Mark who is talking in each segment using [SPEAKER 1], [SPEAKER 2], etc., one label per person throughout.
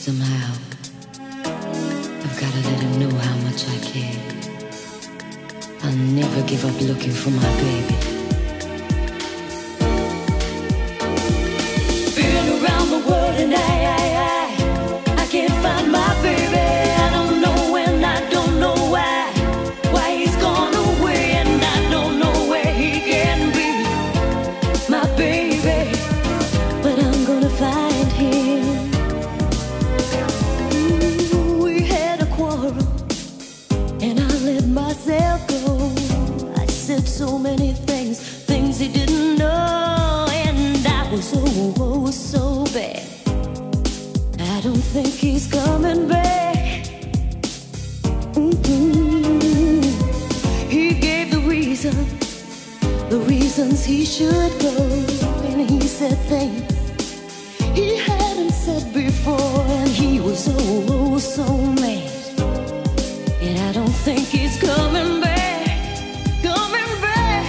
[SPEAKER 1] Somehow, I've gotta let him know how much I care. I'll never give up looking for my baby. Been around the world and I can't find my baby. I don't know and I don't know why he's gone away, and I don't know where he can be, my baby. But I'm gonna find him. We had a quarrel and I let myself go. I said so many things he didn't know, and I was so bad. I don't think he's coming back. He gave the reasons he should go, and he said things he hadn't said before, and he was so mad. And I don't think he's coming back, coming back.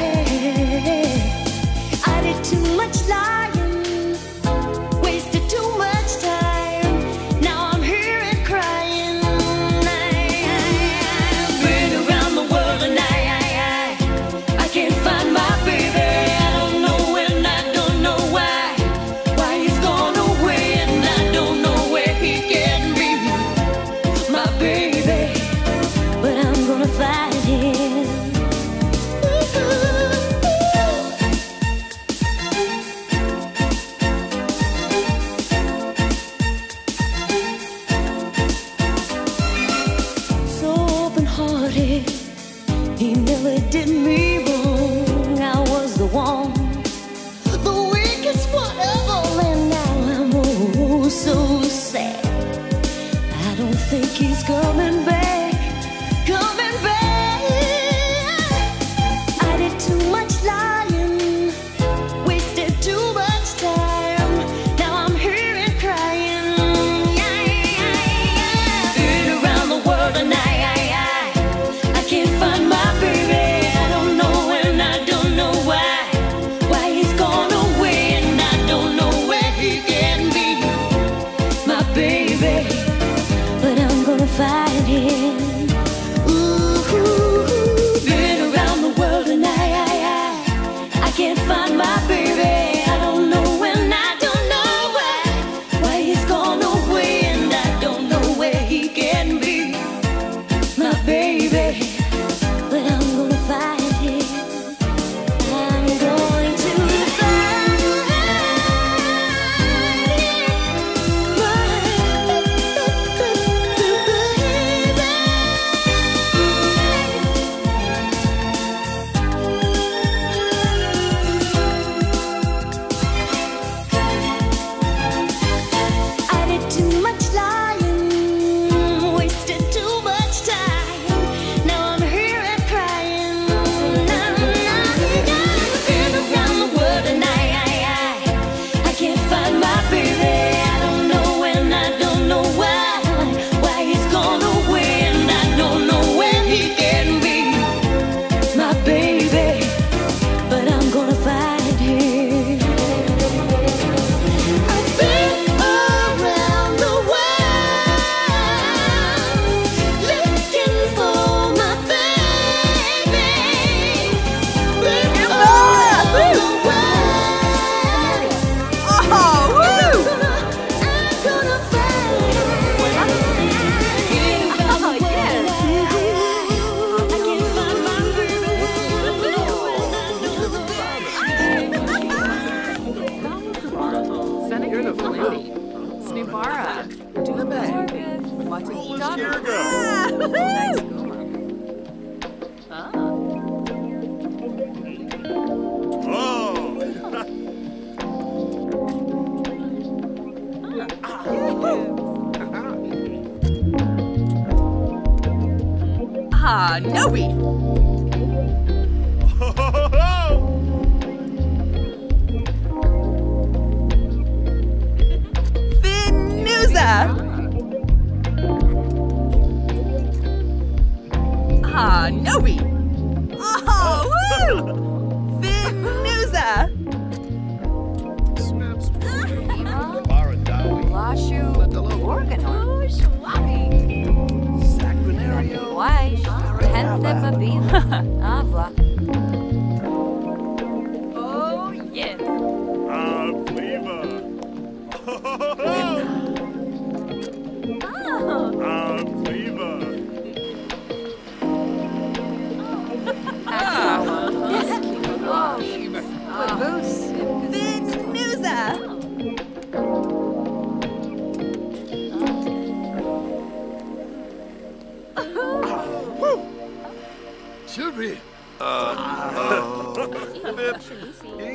[SPEAKER 1] I did too much lying, wasted too much time. Now I'm here and crying. I've been around the world and I can't find my baby. I don't know and I don't know why he's gone away, and I don't know where he can be, my baby. But I'm gonna find him. So open-hearted, he never did me wrong. I was the one, the weakest one of all, and now I'm so sad. I don't think he's coming back, coming back. I did too much lying, wasted too much time. Now I'm here and crying. Been around the world and I can't find my baby. I don't know and I don't know why he's gone away, and I don't know where he can be, my baby. But I'm gonna find him. Ooh, been around the world and I can't find my baby. I don't know and I don't know why he's gone away, and I don't know where he can be, my baby. But I'm gonna find him. I'm going to find I did too much lying, wasted too much time. Now I'm here and crying. Been around the world and I can't find my baby. I don't know and I don't know why he's gone away, and I don't know where he can be, my baby. But I'm gonna find him. I've been around the world looking for my baby. Been around the world.
[SPEAKER 2] Oh, woo!
[SPEAKER 1] I'm gonna find him.
[SPEAKER 2] Oh, yes.
[SPEAKER 1] I can't find my baby.
[SPEAKER 2] Senegal, Lindy, Snibara, Dube, Watakitana. Nice going. Ah, Noe. Finuza. Ah, Noe. Oh, woo! Finuza. Lashu, organized.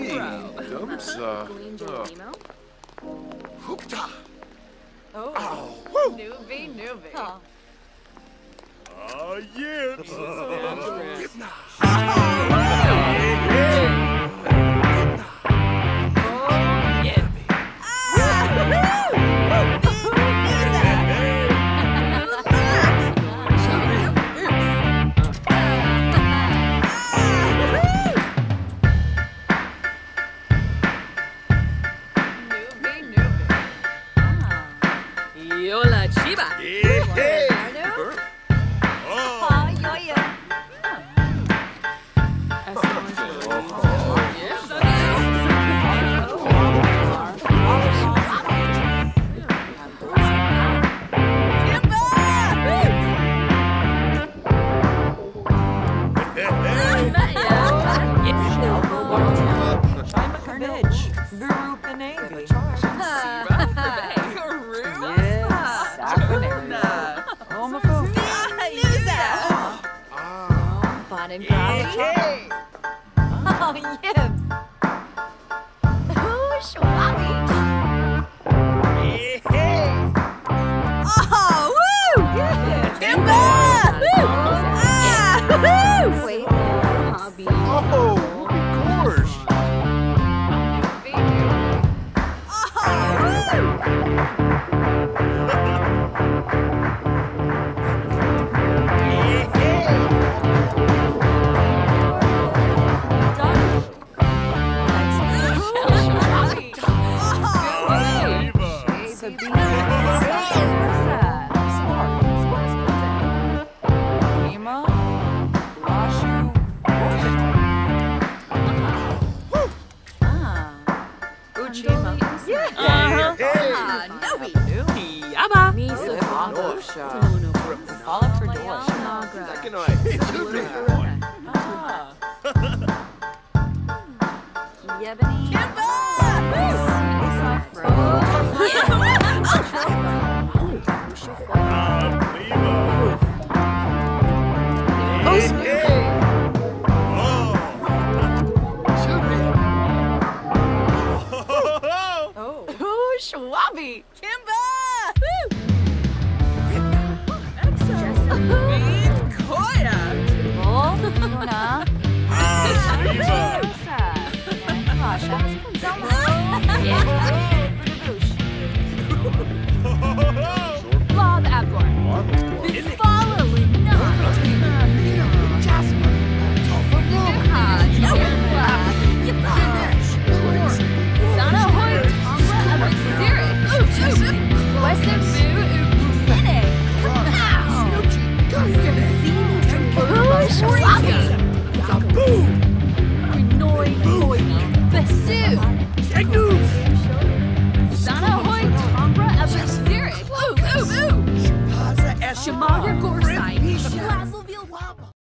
[SPEAKER 1] Shamaga Gorsai.